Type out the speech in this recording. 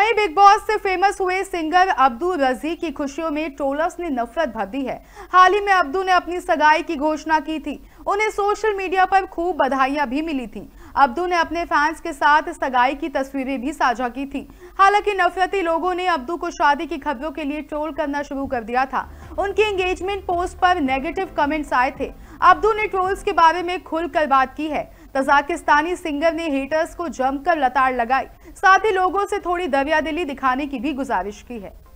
वहीं Bigg Boss से famous हुए सिंगर अब्दू रजी की खुशियों में ट्रोलर्स ने नफरत भर दी है। हाल ही में अब्दू ने अपनी सगाई की घोषणा की थी। उन्हें सोशल मीडिया पर खूब बधाइयां भी मिली थी। अब्दू ने अपने फैंस के साथ सगाई की तस्वीरें भी साझा की थी। हालांकि नफरती लोगों ने अब्दू को शादी की खबरों के लिए ट्रोल करना शुरू कर दिया था। उनकी एंगेजमेंट पोस्ट पर नेगेटिव कमेंट्स आए थे। अब्दू ने ट्रोल्स के बारे में खुलकर बात की है। तजाकिस्तानी सिंगर ने हेटर्स को जमकर लताड़ लगाई, साथ ही लोगों से थोड़ी दरियादिली दिखाने की भी गुजारिश की है।